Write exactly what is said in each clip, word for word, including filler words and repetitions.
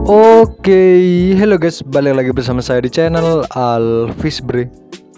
Oke, hello guys, balik lagi bersama saya di channel Alfisbre.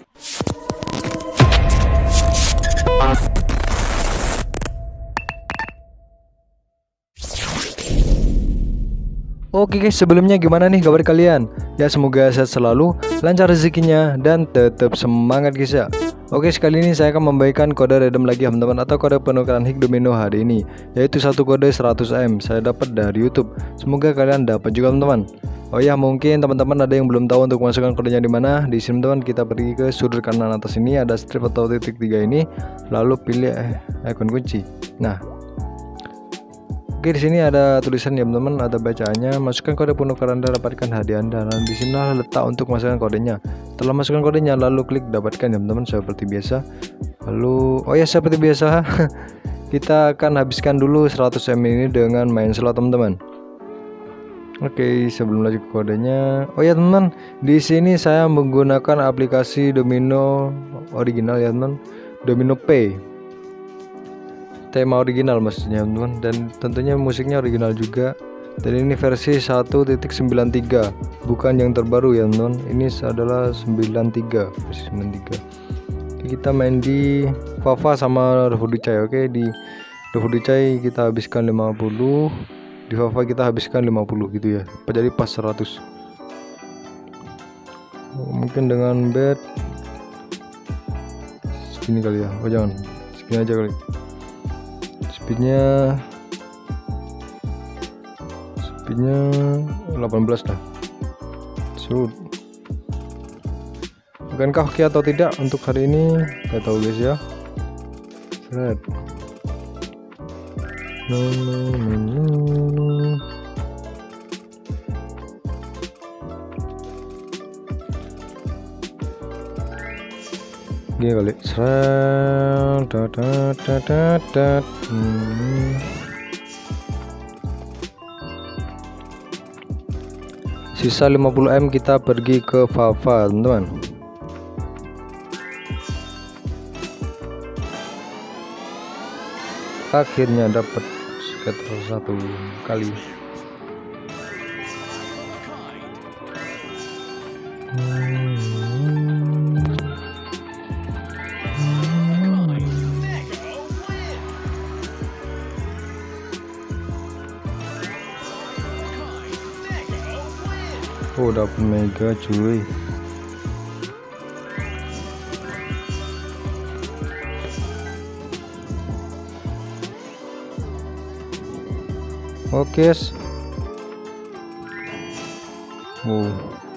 Oke guys, sebelumnya gimana nih kabar kalian? Ya semoga sehat selalu, lancar rezekinya, dan tetap semangat guys ya. Oke, sekali ini saya akan membagikan kode redeem lagi teman-teman, atau kode penukaran Hik Domino hari ini, yaitu satu kode seratus M saya dapat dari YouTube. Semoga kalian dapat juga teman-teman. Oh ya, mungkin teman-teman ada yang belum tahu untuk masukkan kodenya di mana. Di sini teman, kita pergi ke sudut kanan atas ini, ada strip atau titik tiga ini, lalu pilih eh, ikon kunci. Nah, oke, di sini ada tulisan ya teman-teman, ada bacaannya. Masukkan kode penukaran Anda, dapatkan hadiah Anda. Dan di sini letak untuk masukkan kodenya. Setelah masukkan kodenya, lalu klik dapatkan ya teman-teman, seperti biasa. Lalu, oh ya seperti biasa, kita akan habiskan dulu seratus M ini dengan main slot teman-teman. Oke, sebelum lanjut ke kodenya, oh ya teman, di sini saya menggunakan aplikasi Domino original ya teman, Domino Pay. Tema original maksudnya teman, dan tentunya musiknya original juga. Dan ini versi satu titik sembilan tiga, bukan yang terbaru ya teman. Ini adalah sembilan tiga, versi sembilan tiga. Kita main di Fafa sama Rofuducai. Oke, di Rofuducai kita habiskan lima puluh, di Fafa kita habiskan lima puluh gitu ya. Jadi pas seratus. Oh, mungkin dengan bet segini kali ya. Oh jangan, segini aja kali. Speednya speednya delapan belas lah. Surut. Bukankah oke atau tidak untuk hari ini? Gak tahu guys ya. Seret. No, no, no, no. Gini kali. Seret. Da, da, da, da, da. Hmm. Sisa lima puluh M kita pergi ke Fafa teman-teman. Akhirnya dapat sekitar satu kali. Oh, dapat mega cuy. Oke guys. Oh.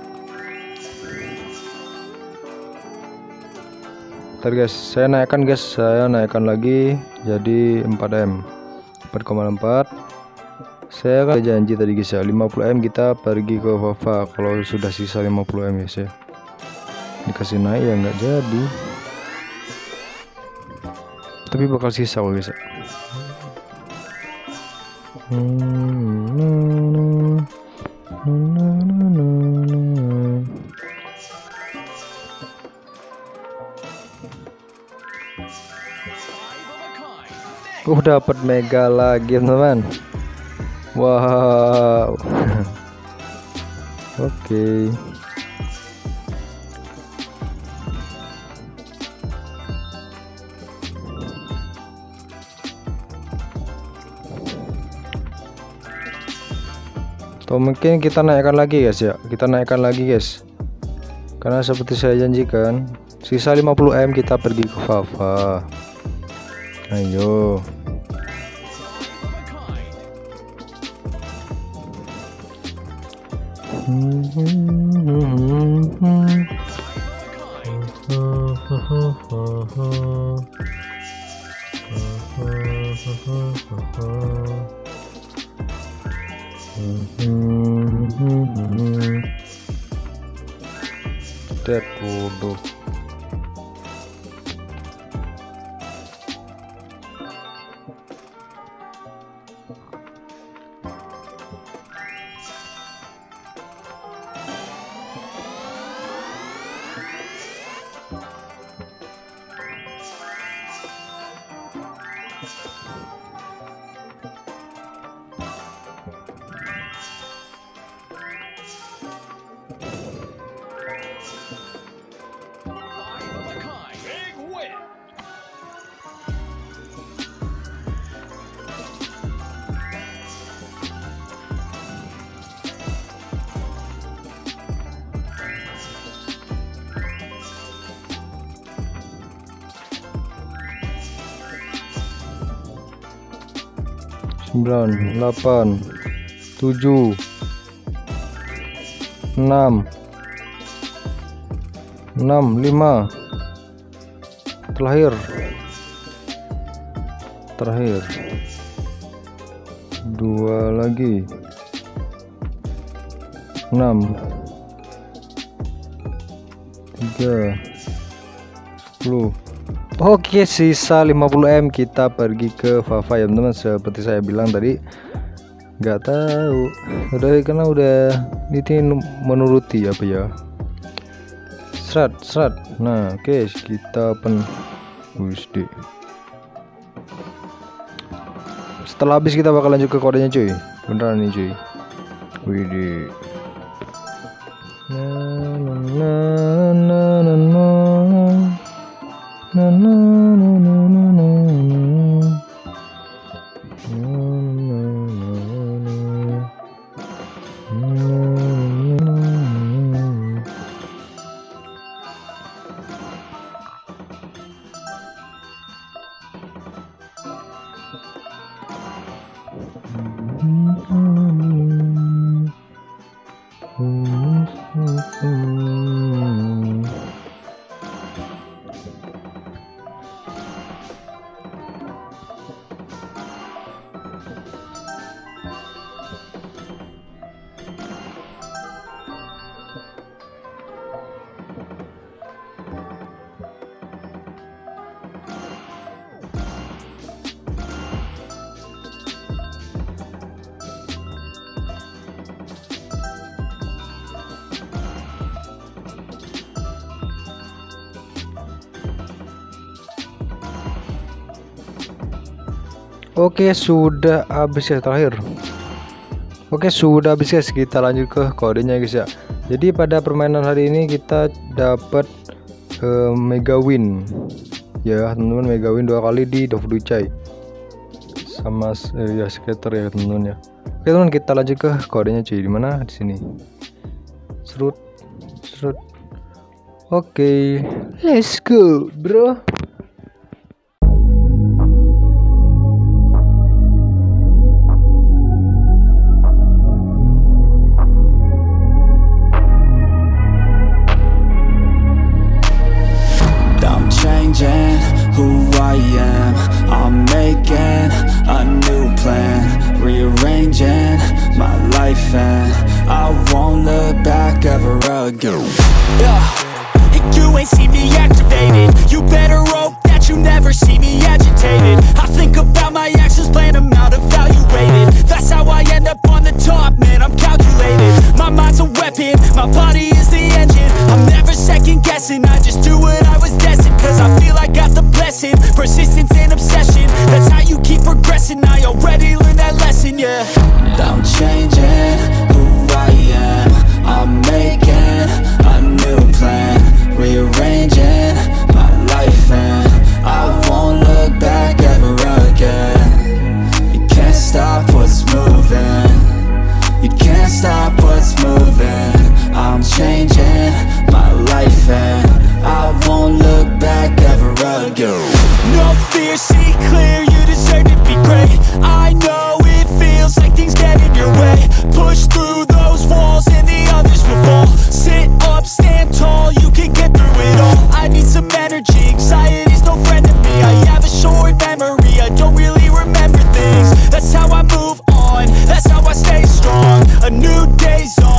Ntar guys, saya naikkan guys, saya naikkan lagi jadi empat M, empat koma empat. Saya kan janji tadi guys ya, lima puluh M kita pergi ke Fafa kalau sudah sisa lima puluh M guys ya. Dikasih naik ya nggak jadi, tapi bakal sisa kok guys ya. Uh, dapat mega lagi teman-teman. Wow. Oke. Okay. Atau mungkin kita naikkan lagi guys ya. Kita naikkan lagi guys. Karena seperti saya janjikan, sisa lima puluh M kita pergi ke Fafa. Ayo. Dead bodoh. sembilan, delapan, tujuh, enam, enam, lima, terakhir, terakhir, dua lagi, enam, tiga, sepuluh. Oke, sisa lima puluh M kita pergi ke Fafa ya teman-teman. Seperti saya bilang tadi, nggak tahu udah karena udah ini menuruti apa ya, serat serat. Nah oke, okay, kita pen Wisdi. Setelah habis kita bakal lanjut ke kodenya cuy, beneran nih cuy. Widih. Na na na na na na na na na na na na. Oke, sudah habis ya terakhir. Oke, sudah habis guys. Kita lanjut ke kodenya guys ya. Jadi pada permainan hari ini kita dapat uh, mega win ya teman-teman, mega win dua kali di Dovducai sama eh, ya skater ya teman-teman ya. Oke teman, kita lanjut ke kodenya cuy. Di mana? Di sini. Serut, serut. Oke, let's go bro. Who I am, I'm making a new plan, rearranging my life and I won't look back ever again. Yeah, you ain't see me activated, you better hope that you never see me agitated. I think about my actions, plan them out, evaluated. That's how I end up on the top, man, I'm calculated. My mind's a weapon, my body is the engine. I'm never second guessing, I just do what I was destined. Cause I feel I got the blessing, persistence and obsession. That's how you keep progressing, I already learned that lesson, yeah. I'm changing who I am, I'm making a new plan, rearranging my life and I won't look back ever again. You can't stop what's moving, you can't stop what's moving. I'm changing my life and I won't look back ever again. No fear, see clear, you deserve to be great. I know it feels like things get in your way. Push through those walls and the others will fall. Sit up, stand tall, you can get through it all. I need some energy, anxiety's no friend to me. I have a short memory, I don't really remember things. That's how I move on, that's how I stay strong. A new day's on.